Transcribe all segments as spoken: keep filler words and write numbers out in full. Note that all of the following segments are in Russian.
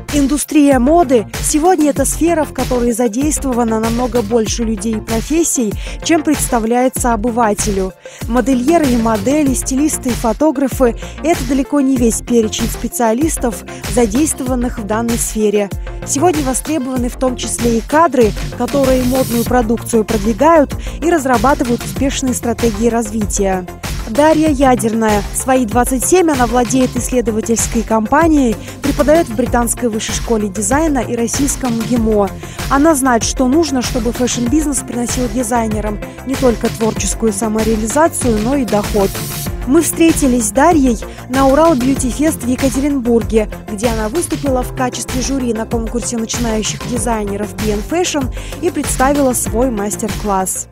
Индустрия моды сегодня – это сфера, в которой задействовано намного больше людей и профессий, чем представляется обывателю. Модельеры и модели, стилисты и фотографы – это далеко не весь перечень специалистов, задействованных в данной сфере. Сегодня востребованы в том числе и кадры, которые модную продукцию продвигают и разрабатывают успешные стратегии развития. Дарья Ядерная. В свои двадцать семь она владеет исследовательской компанией, преподает в Британской высшей школе дизайна и российском ГИМО. Она знает, что нужно, чтобы фэшн-бизнес приносил дизайнерам не только творческую самореализацию, но и доход. Мы встретились с Дарьей на Урал Бьюти Фест в Екатеринбурге, где она выступила в качестве жюри на конкурсе начинающих дизайнеров би эн Fashion и представила свой мастер-класс.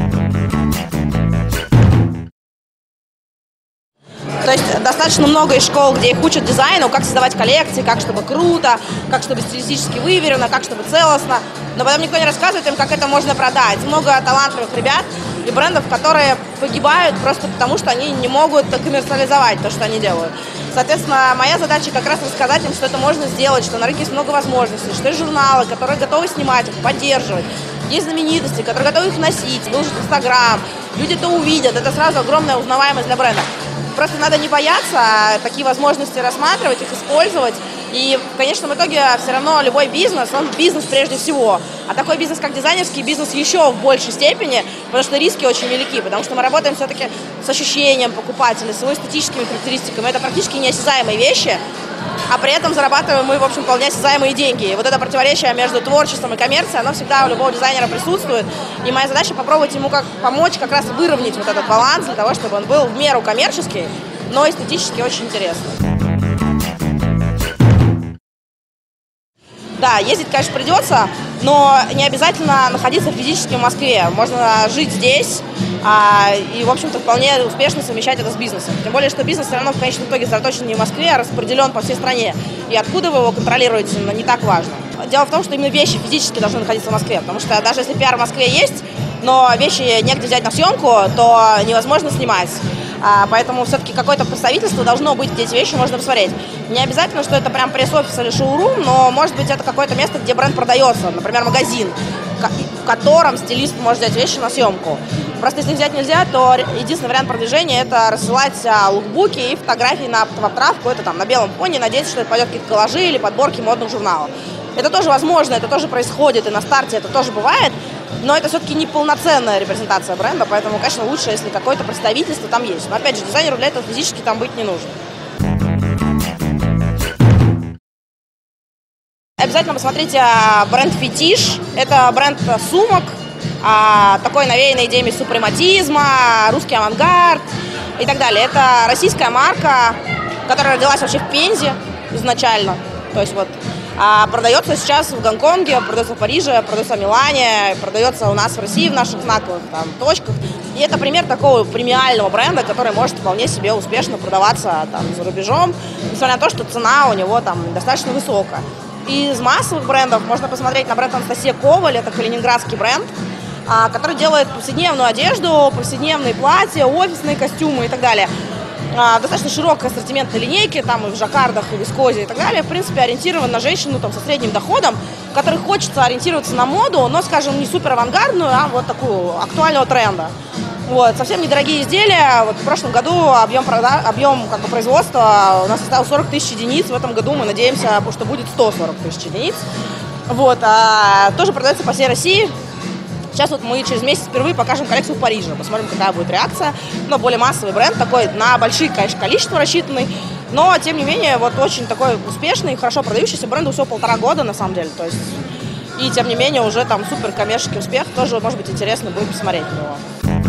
То есть достаточно много из школ, где их учат дизайну, как создавать коллекции, как чтобы круто, как чтобы стилистически выверено, как чтобы целостно. Но потом никто не рассказывает им, как это можно продать. Много талантливых ребят и брендов, которые погибают просто потому, что они не могут коммерциализовать то, что они делают. Соответственно, моя задача как раз рассказать им, что это можно сделать, что на рынке есть много возможностей, что есть журналы, которые готовы снимать их, поддерживать. Есть знаменитости, которые готовы их носить, выложить в Инстаграм. Люди это увидят, это сразу огромная узнаваемость для бренда. Просто надо не бояться, а такие возможности рассматривать, их использовать. И в конечном итоге все равно любой бизнес, он бизнес прежде всего. А такой бизнес, как дизайнерский бизнес, еще в большей степени, потому что риски очень велики. Потому что мы работаем все-таки с ощущением покупателя, с его эстетическими характеристиками. Это практически неосязаемые вещи, а при этом зарабатываем мы, в общем, вполне осязаемые деньги. И вот это противоречие между творчеством и коммерцией, оно всегда у любого дизайнера присутствует. И моя задача попробовать ему как помочь как раз выровнять вот этот баланс для того, чтобы он был в меру коммерческий, но эстетически очень интересный. Да, ездить, конечно, придется, но не обязательно находиться физически в Москве. Можно жить здесь а, и, в общем-то, вполне успешно совмещать это с бизнесом. Тем более, что бизнес все равно в конечном итоге заточен не в Москве, а распределен по всей стране. И откуда вы его контролируете, не так важно. Дело в том, что именно вещи физически должны находиться в Москве, потому что даже если пиар в Москве есть, но вещи негде взять на съемку, то невозможно снимать. А, поэтому все-таки какое-то представительство должно быть, где эти вещи можно посмотреть. Не обязательно, что это прям пресс-офис или шоурум, но может быть это какое-то место, где бренд продается, например, магазин, в котором стилист может взять вещи на съемку. Просто если взять нельзя, то единственный вариант продвижения – это рассылать лукбуки и фотографии на обтравку, это там на белом фоне, надеяться, что это пойдет какие-то коллажи или подборки модных журналов. Это тоже возможно, это тоже происходит, и на старте это тоже бывает. Но это все-таки не полноценная репрезентация бренда, поэтому, конечно, лучше, если какое-то представительство там есть. Но, опять же, дизайнеру для этого физически там быть не нужно. Обязательно посмотрите бренд Фетиш. Это бренд сумок, такой навеянный идеями супрематизма, русский авангард и так далее. Это российская марка, которая родилась вообще в Пензе изначально. То есть вот А продается сейчас в Гонконге, продается в Париже, продается в Милане, продается у нас в России в наших знаковых там точках. И это пример такого премиального бренда, который может вполне себе успешно продаваться там за рубежом, несмотря на то, что цена у него там достаточно высокая. И из массовых брендов можно посмотреть на бренд Анастасия Коваль, это калининградский бренд, который делает повседневную одежду, повседневные платья, офисные костюмы и так далее. Достаточно широкая ассортиментная линейки, там и в жаккардах, и в вискозе и так далее. В принципе, ориентирован на женщину там, со средним доходом, которой хочется ориентироваться на моду, но, скажем, не супер авангардную, а вот такую актуального тренда. Вот, совсем недорогие изделия. Вот в прошлом году объем, прода... объем как бы, производства у нас составил сорок тысяч единиц. В этом году мы надеемся, что будет сто сорок тысяч единиц. Вот, а тоже продается по всей России. Сейчас вот мы через месяц впервые покажем коллекцию в Париже, посмотрим, какая будет реакция. Но более массовый бренд, такой на большие, конечно, количества рассчитанный, но, тем не менее, вот очень такой успешный, хорошо продающийся бренду всего полтора года, на самом деле, то есть, и, тем не менее, уже там супер коммерческий успех, тоже, может быть, интересно будет посмотреть на него.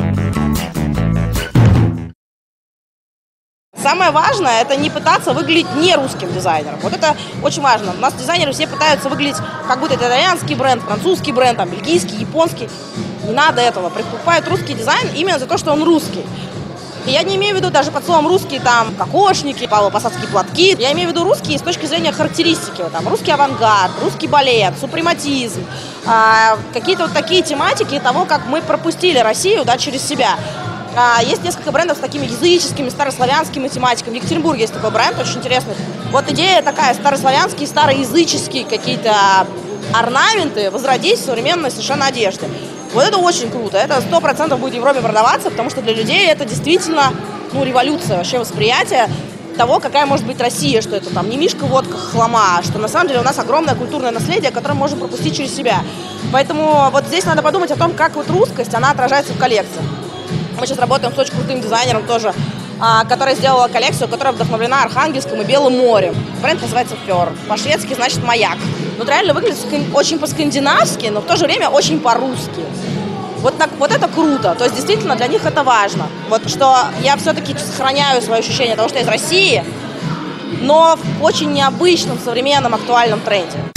Самое важное – это не пытаться выглядеть не русским дизайнером. Вот это очень важно. У нас дизайнеры все пытаются выглядеть, как будто это итальянский бренд, французский бренд, там, бельгийский, японский. Не надо этого. Покупают русский дизайн именно за то, что он русский. И я не имею в виду даже под словом русский, там, кокошники, павлово-посадские платки. Я имею в виду русские с точки зрения характеристики. Вот, там, русский авангард, русский балет, супрематизм. А, какие-то вот такие тематики того, как мы пропустили Россию, да, через себя. А, есть несколько брендов с такими языческими, старославянскими тематиками. В Екатеринбурге есть такой бренд, очень интересный. Вот идея такая, старославянские, староязыческие какие-то орнаменты возродить в современной совершенно одежде. Вот это очень круто. Это сто процентов будет в Европе продаваться, потому что для людей это действительно, ну, революция, вообще восприятие того, какая может быть Россия, что это там не мишка, водка, хлама, что на самом деле у нас огромное культурное наследие, которое мы можем пропустить через себя. Поэтому вот здесь надо подумать о том, как вот русскость, она отражается в коллекции. Мы сейчас работаем с очень крутым дизайнером тоже, а, который сделала коллекцию, которая вдохновлена Архангельском и Белым морем. Бренд называется Фёр. По-шведски значит «маяк». Ну, реально выглядит очень по-скандинавски, но в то же время очень по-русски. Вот, так, вот это круто. То есть, действительно, для них это важно. Вот что я все-таки сохраняю свое ощущение того, что я из России, но в очень необычном, современном, актуальном тренде.